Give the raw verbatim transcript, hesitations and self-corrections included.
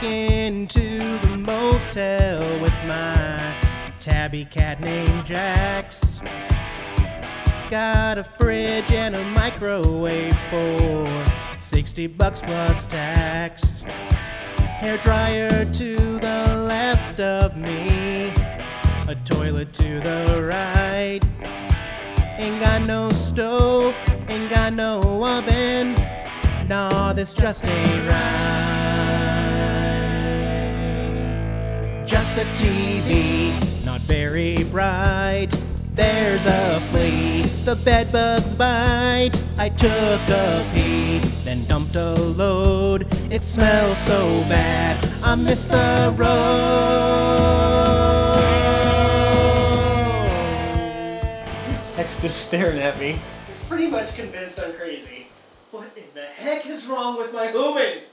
walk into the motel with my tabby cat named Jax. Got a fridge and a microwave for sixty bucks plus tax. Hair dryer to the left of me, a toilet to the right. Ain't got no stove, ain't got no oven. Nah, this just ain't right. Just a T V, not very bright. There's a flea, the bed bugs bite. I took a pee, then dumped a load. It smells so bad, I miss the road. Heck's just staring at me. He's pretty much convinced I'm crazy. What in the heck is wrong with my human?